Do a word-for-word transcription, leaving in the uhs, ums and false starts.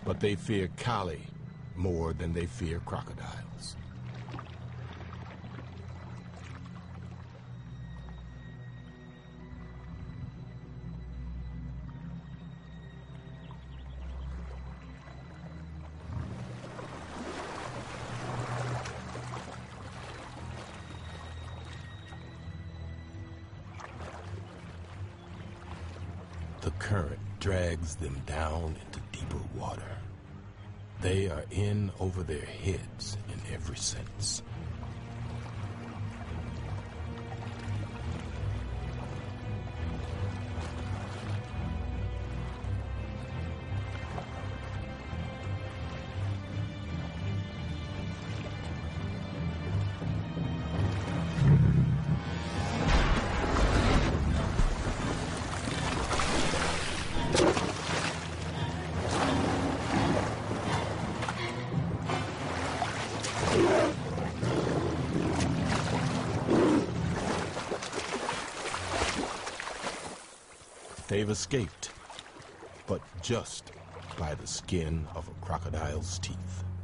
but they fear Kali more than they fear crocodiles. The current drags them down into deeper water. They are in over their heads in every sense. They've escaped, but just by the skin of a crocodile's teeth.